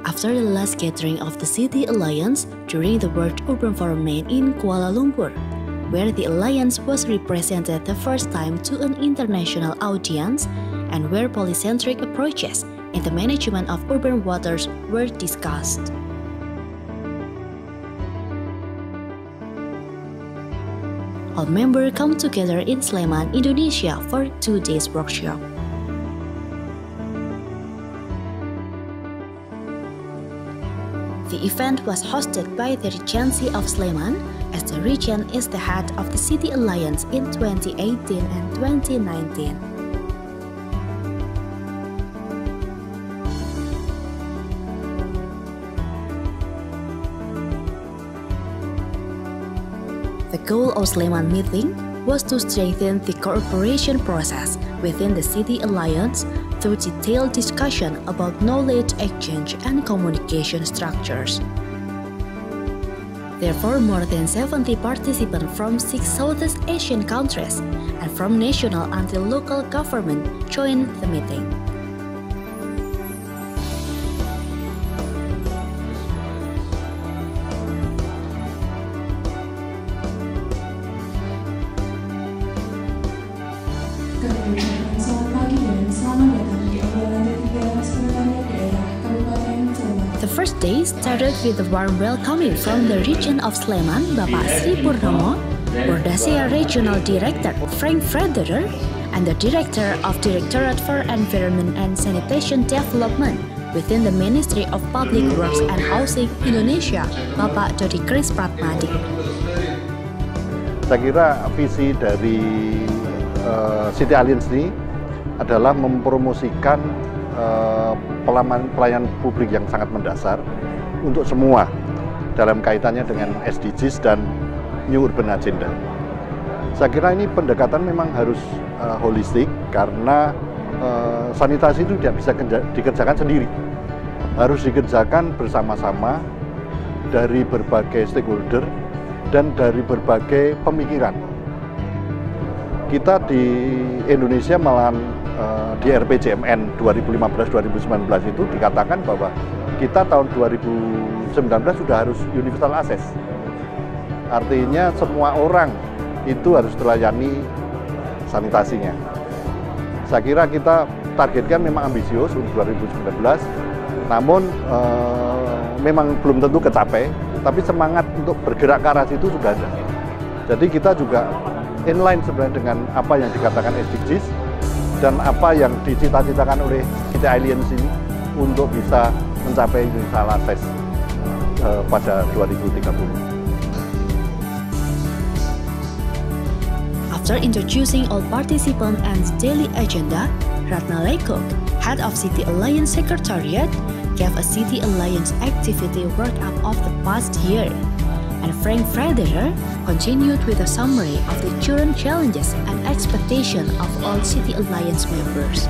After the last gathering of the City Alliance during the World Urban Forum in Kuala Lumpur, where the Alliance was represented the first time to an international audience and where polycentric approaches in the management of urban waters were discussed. All members come together in Sleman, Indonesia for 2 days workshop. The event was hosted by the Regency of Sleman, as the region is the head of the City Alliance in 2018 and 2019. The goal of Sleman meeting was to strengthen the cooperation process within the City Alliance through detailed discussion about knowledge exchange and communication structures. Therefore, more than 70 participants from 6 Southeast Asian countries and from national until local government joined the meeting. The first day started with a warm welcoming from the region of Sleman, Bapak Sri Purnomo, Bordacea Regional Director Frank Frederer, and the Director of Directorate for Environment and Sanitation Development within the Ministry of Public Works and Housing Indonesia, Bapak Dodi Kris Pratmadi. Saya kira visi dari City Alliance ini adalah mempromosikan pelayanan publik yang sangat mendasar untuk semua dalam kaitannya dengan SDGs dan New Urban Agenda. Saya kira ini pendekatan memang harus holistik karena sanitasi itu tidak bisa dikerjakan sendiri. Harus dikerjakan bersama-sama dari berbagai stakeholder dan dari berbagai pemikiran. Kita di Indonesia malahan di RPJMN 2015-2019 itu dikatakan bahwa kita tahun 2019 sudah harus universal access. Artinya semua orang itu harus terlayani sanitasinya. Saya kira kita targetkan memang ambisius untuk 2019, namun memang belum tentu kecapai, tapi semangat untuk bergerak ke arah situ sudah ada. Jadi kita juga inline sebenarnya dengan apa yang dikatakan SDGs dan apa yang dicita-citakan oleh City Alliance ini untuk bisa mencapai universal access pada 2030. After introducing all participants and daily agenda, Ratna Lekok, head of City Alliance Secretariat, gave a City Alliance activity workup of the past year, and Frank Frederer continued with a summary of the current challenges and expectations of all City Alliance members.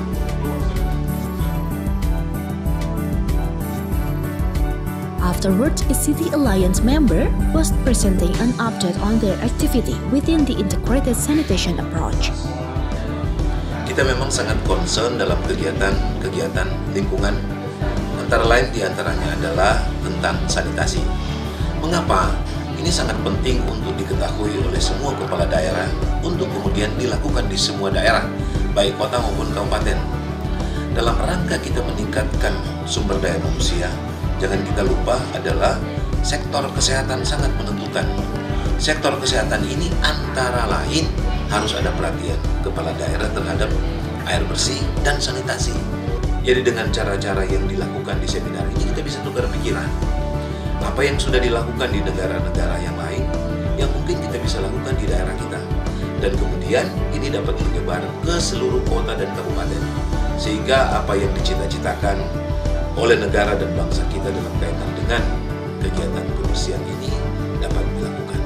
Afterwards, a City Alliance member was presenting an update on their activity within the integrated sanitation approach. Kita memang sangat concern dalam kegiatan lingkungan, antara lain diantaranya adalah tentang sanitasi. Mengapa? Ini sangat penting untuk diketahui oleh semua kepala daerah untuk kemudian dilakukan di semua daerah, baik kota maupun kabupaten. Dalam rangka kita meningkatkan sumber daya manusia, jangan kita lupa adalah sektor kesehatan sangat menentukan. Sektor kesehatan ini antara lain harus ada perhatian kepala daerah terhadap air bersih dan sanitasi. Jadi dengan cara-cara yang dilakukan di seminar ini kita bisa tukar pikiran. Apa yang sudah dilakukan di negara-negara yang lain, yang mungkin kita bisa lakukan di daerah kita. Dan kemudian ini dapat menyebar ke seluruh kota dan kabupaten. Sehingga apa yang dicita-citakan oleh negara dan bangsa kita dalam kaitan dengan kegiatan kebersihan ini dapat dilakukan.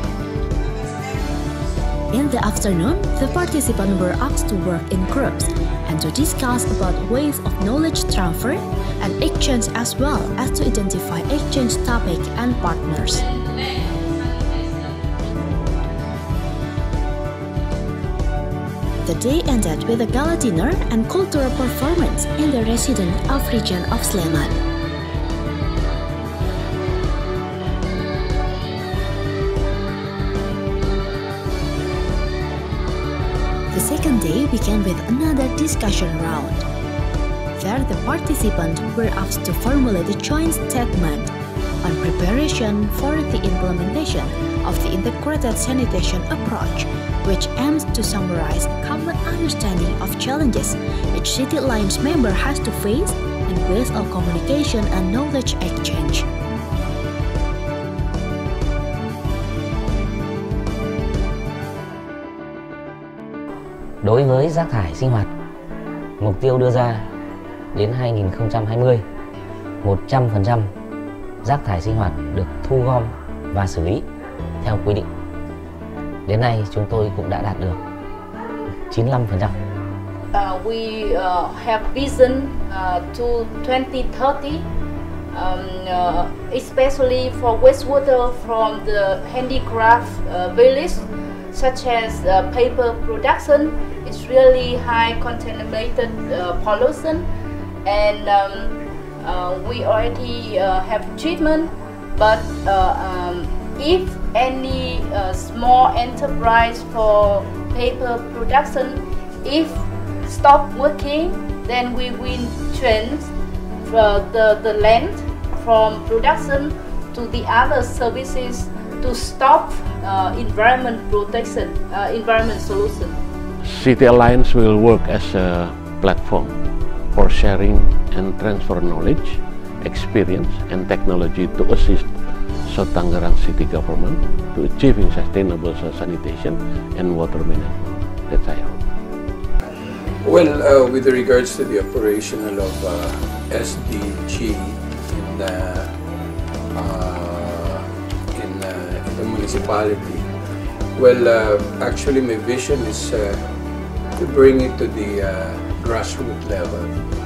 In the afternoon, the participants were asked to work in groups and to discuss about ways of knowledge transfer and exchange, as well as to identify exchange topic and partners. The day ended with a gala dinner and cultural performance in the residence of region of Sleman. The second day began with another discussion round. There, the participants were asked to formulate a joint statement on preparation for the implementation of the integrated sanitation approach, which aims to summarize a common understanding of challenges each City Alliance member has to face and base on communication and knowledge exchange. Đối với rác thải sinh hoạt, mục tiêu đưa ra đến 2020, 100% rác thải sinh hoạt được thu gom và xử lý theo quy định. Đến nay chúng tôi cũng đã đạt được 95%. We have vision to 2030, especially for wastewater from the handicraft village, such as paper production. It's really high contaminated pollution, and we already have treatment. But if any small enterprise for paper production, if stop working, then we will change the land from production to the other services to stop environment protection, environment solution. City Alliance will work as a platform for sharing and transfer knowledge, experience and technology to assist South Tangerang City Government to achieving sustainable sanitation and water management. That's I hope. Well, with regards to the operational of SDG in the municipality, well, actually my vision is to bring it to the grassroots level.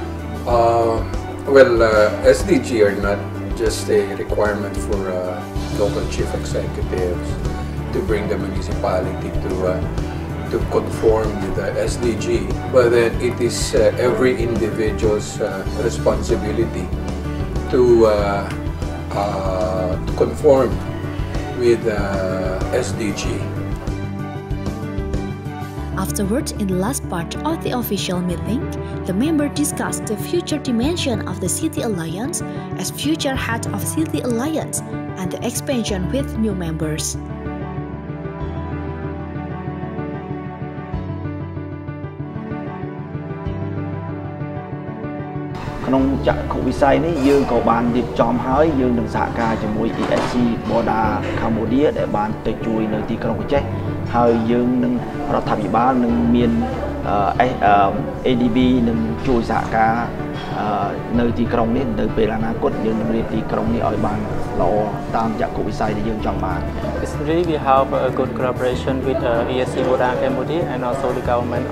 SDG are not just a requirement for local chief executives to bring the municipality to conform with the SDG, but then it is every individual's responsibility to conform with SDG. Afterwards, in the last part of the official meeting, the members discussed the future dimension of the City Alliance as future head of City Alliance and the expansion with new members. ក្នុងចក្ខុវិស័យនេះយើងក៏បានរៀបចំហើយយើងនឹងសហការជាមួយ ESC Border Cambodia ដែលបានទៅជួយនៅទីក្រុងកោះចេះហើយយើងនឹងរដ្ឋាភិបាលនឹងមាន ADB នឹងជួយសហការនៅទីក្រុងនេះនៅពេលអនាគតយើងនឹងរៀបទីក្រុងនេះឲ្យបានល្អតាមចក្ខុវិស័យដែលយើងចង់បាន Really we have a good collaboration with ESC Border Cambodia and also the government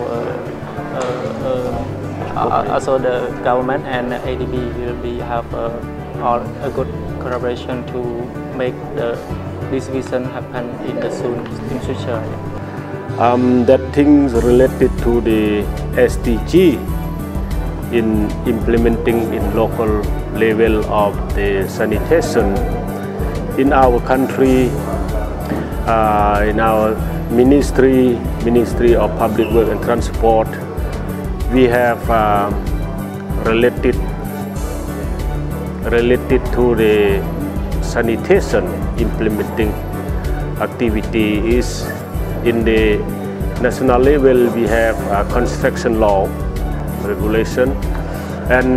also the government and ADB will have a good collaboration to make this vision happen in the future. That things related to the SDG in implementing in local level of the sanitation in our country, in our Ministry of Public Works and Transport. We have related to the sanitation implementing activity is in the national level. We have construction law regulation and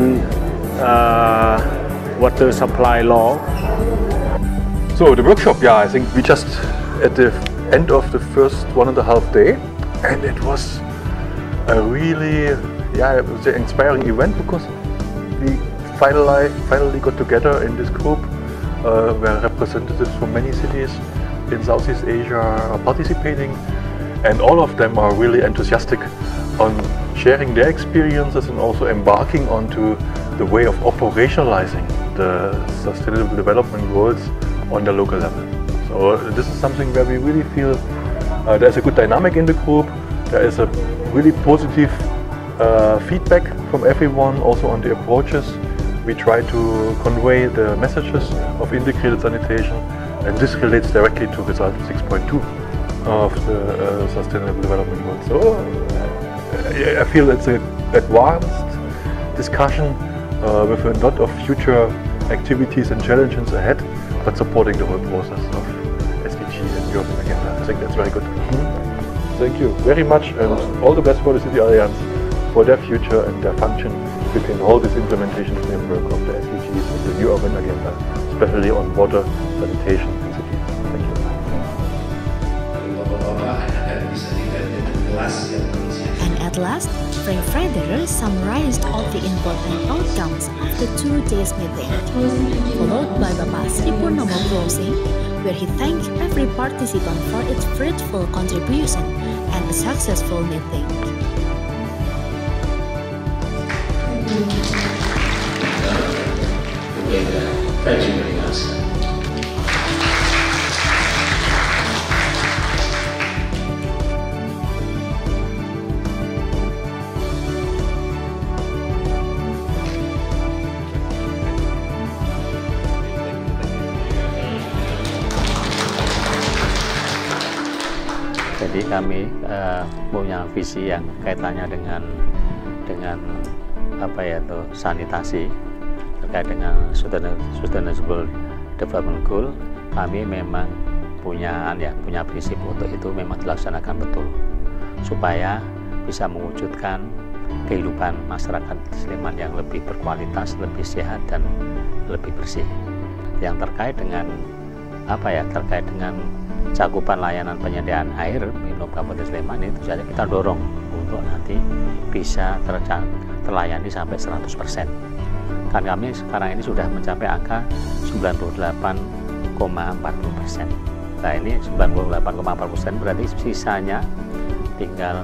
water supply law. So the workshop, yeah, I think we just at the end of the first 1.5 day, and it was a really, it was an inspiring event because we finally got together in this group where representatives from many cities in Southeast Asia are participating, and all of them are really enthusiastic on sharing their experiences and also embarking onto the way of operationalizing the sustainable development goals on the local level. So this is something where we really feel there's a good dynamic in the group. There is a really positive feedback from everyone, also on the approaches. We try to convey the messages of integrated sanitation, and this relates directly to result 6.2. of the Sustainable Development Goals. So I feel it's an advanced discussion with a lot of future activities and challenges ahead, but supporting the whole process of SDG and European Agenda. I think that's very good. Thank you very much, and all the best for the City Alliance, for their future and their function within all this implementation framework of the SDGs and the new urban agenda, especially on water, sanitation and cities. Thank you. And at last, Frank Frederer summarized all the important outcomes of the 2 days meeting, followed by Bapak Sri Purnomo closing, where he thanked every participant for its fruitful contribution and a successful meeting. Thank you very much. Jadi kami punya visi yang kaitannya dengan apa ya itu sanitasi terkait dengan Sustainable Development Goal. Kami memang punya prinsip untuk itu memang dilaksanakan betul supaya bisa mewujudkan kehidupan masyarakat Sleman yang lebih berkualitas, lebih sehat dan lebih bersih. Yang terkait dengan terkait dengan cakupan layanan penyediaan air minum Kabupaten Sleman itu saja kita dorong untuk nanti bisa terlayani sampai 100%. Kan kami sekarang ini sudah mencapai angka 98,40%. Nah ini 98,40% berarti sisanya tinggal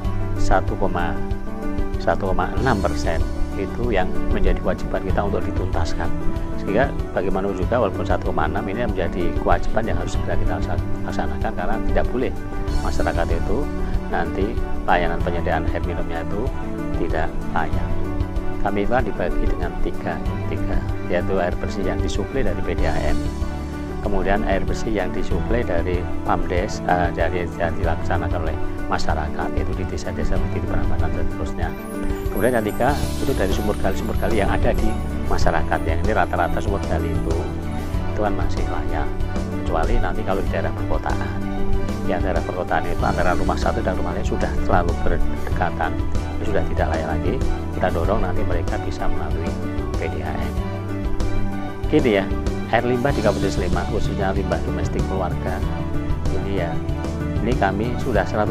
1,6% itu yang menjadi kewajiban kita untuk dituntaskan. Sehingga bagaimana juga walaupun 1,6 ini menjadi kewajiban yang harus segera kita laksanakan, karena tidak boleh masyarakat itu nanti layanan penyediaan air minumnya itu tidak layak. Kami telah dibagi dengan tiga, yaitu air bersih yang disuplai dari PDAM, kemudian air bersih yang disuplai dari PAMDes, yang dilaksanakan oleh masyarakat, itu di desa-desa di Prambanan dan seterusnya. Kemudian yang tiga itu dari sumber gali yang ada di masyarakat, yang ini rata-rata sumber gali itu kan masih layak, kecuali nanti kalau di daerah perkotaan. Yang daerah perkotaan itu antara rumah satu dan rumah lain sudah terlalu berdekatan, itu sudah tidak layak lagi. Kita dorong nanti mereka bisa melalui PDAM. Gini ya, air limbah di Kabupaten Sleman, khususnya limbah domestik keluarga, ini kami sudah 100%.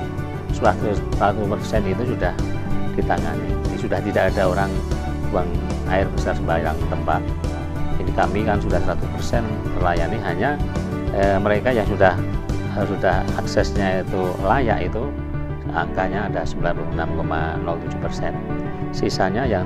100% itu sudah ditangani. Ini sudah tidak ada orang buang air besar sembarang tempat. Ini kami kan sudah 100% terlayani, hanya mereka yang sudah aksesnya itu layak itu angkanya ada 96,07%. Sisanya yang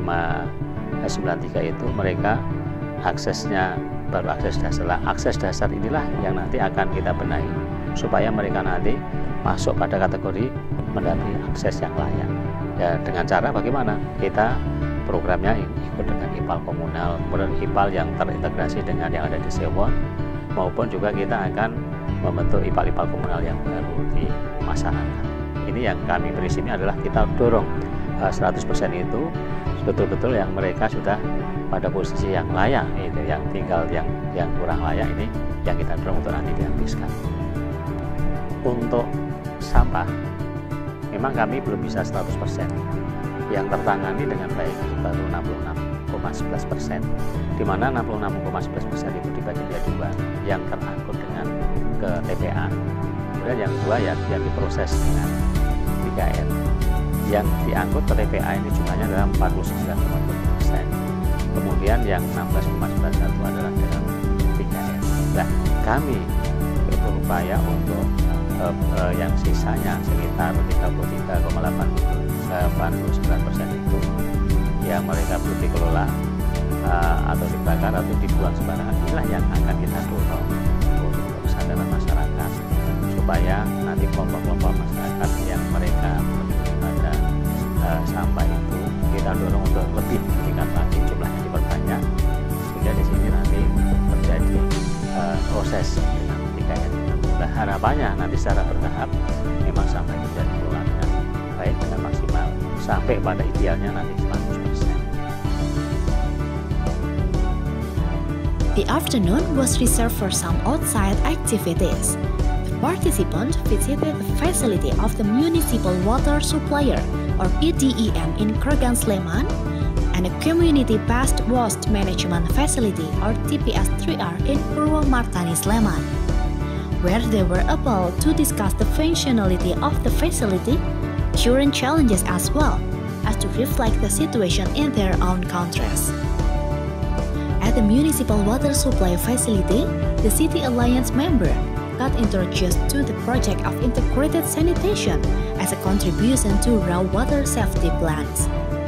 3,93 itu mereka aksesnya baru akses dasar. Akses dasar inilah yang nanti akan kita benahi supaya mereka nanti masuk pada kategori mendapat akses yang layak. Ya, dengan cara bagaimana? Kita programnya ikut dengan IPAL komunal, kemudian IPAL yang terintegrasi dengan yang ada di Sewon, maupun juga kita akan membentuk IPAL komunal yang baru di masyarakat. Ini yang kami prinsipnya adalah kita dorong 100% itu betul-betul yang mereka sudah pada posisi yang layak, itu yang tinggal yang kurang layak ini yang kita dorong untuk nanti dihabiskan. Untuk sampah memang kami belum bisa 100%. Yang tertangani dengan baik itu baru 66,11%, di mana 66,11% itu dibagi menjadi dua, yang terangkut dengan ke TPA, kemudian yang dua yang diproses dengan 3R. Yang diangkut ke TPA ini jumlahnya adalah 49,20%, kemudian yang 16,91 adalah dengan 3R. Nah, kami berupaya untuk yang sisanya sekitar 33,89% itu yang mereka belum dikelola atau dibakar atau dibuang sembarangan. Inilah yang akan kita dorong untuk kesadaran masyarakat supaya nanti kelompok-kelompok masyarakat yang mereka peduli pada sampah itu kita dorong untuk lebih meningkat lagi, jumlahnya diperbanyak sehingga di sini nanti terjadi proses dengan 3R. Nah, harapannya nanti secara sampai pada idealnya nanti 100%. The afternoon was reserved for some outside activities. The participants visited the facility of the Municipal Water Supplier, or PDEM, in Krogan Sleman, and a Community-Based Waste Management Facility, or TPS3R, in Purwomartani, Sleman, where they were able to discuss the functionality of the facility, current challenges, as well as to reflect the situation in their own countries. At the Municipal Water Supply Facility, the City Alliance member got introduced to the project of integrated sanitation as a contribution to raw water safety plans.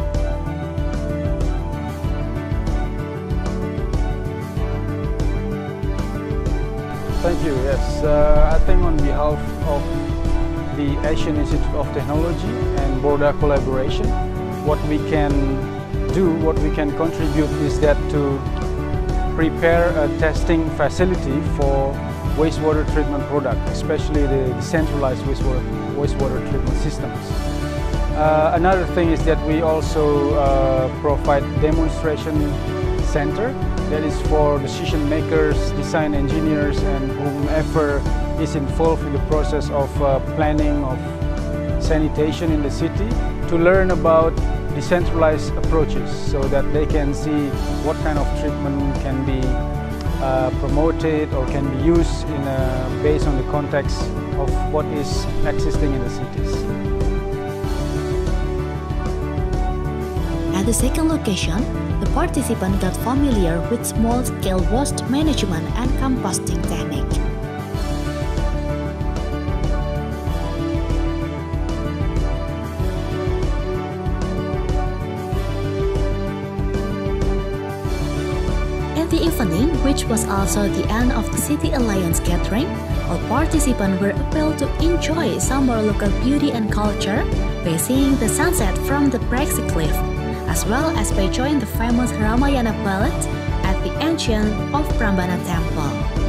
Thank you. Yes, I think on behalf of the Asian Institute of Technology and Borda collaboration, what we can do, what we can contribute is that to prepare a testing facility for wastewater treatment product, especially the decentralized wastewater treatment systems. Another thing is that we also provide demonstration center that is for decision makers, design engineers, and whomever is involved in the process of planning of sanitation in the city to learn about decentralized approaches so that they can see what kind of treatment can be promoted or can be used based on the context of what is existing in the cities. At the second location, the participant got familiar with small-scale waste management and composting technique. In the evening, which was also the end of the City Alliance gathering, all participants were able to enjoy some more local beauty and culture by seeing the sunset from the Praxi Cliff, as well as by joining the famous Ramayana Ballet at the entrance of Prambanan Temple.